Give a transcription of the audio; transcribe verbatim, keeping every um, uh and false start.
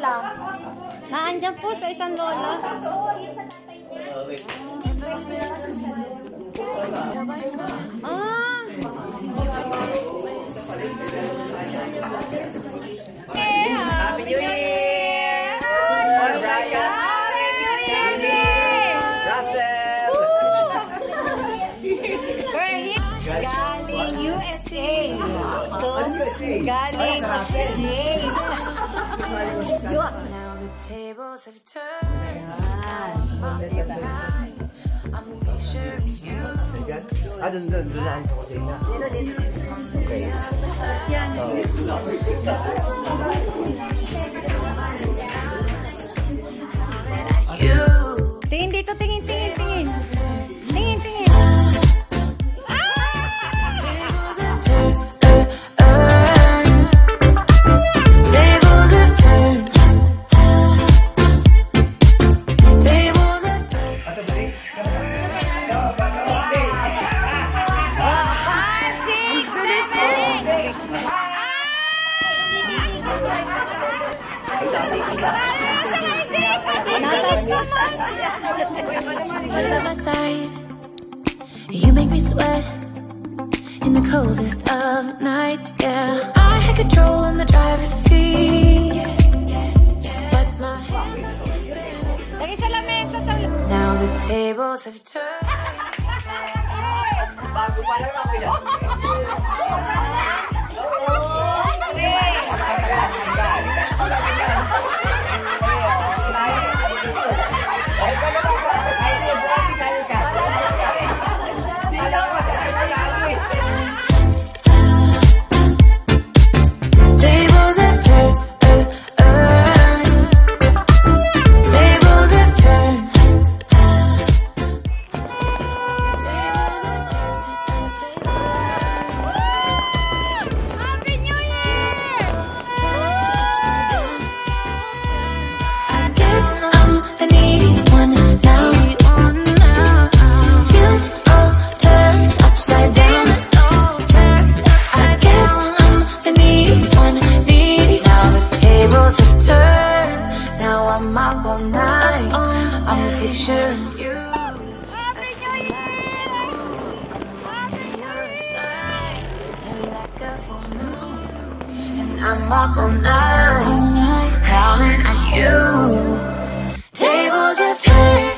lola? Naandyan po sa isang lola. Oo, yung sa tatay niya. Ah! Happy New Year! Happy New Year! Russell! We're here. Galing U S A. Galing States. Now the tables have turned. I'm a picture of you. Ah, dun, dun, dun na sa kusina. Okay. You. Tingin dito, tingin, tingin, tingin. Tingin, tingin. Tables have turned. Tables have turned. By my side, you make me sweat in the coldest of nights. Yeah, I had control in the driver's seat, but my Lagi sa lamesa sa... now the tables have turned. Bago pa lang ako yan. Tables have turned. uh, uh. Tables have turned. Tables have turned. Happy New Year! I guess I'm the needy one now. Feels all turned upside down. I guess I'm the needy one, needy. Now the tables have turned. Now I'm up all night. I'm picturing you. Happy New Year! Like a full moon. And I'm up all night, counting on you. Tables have turned.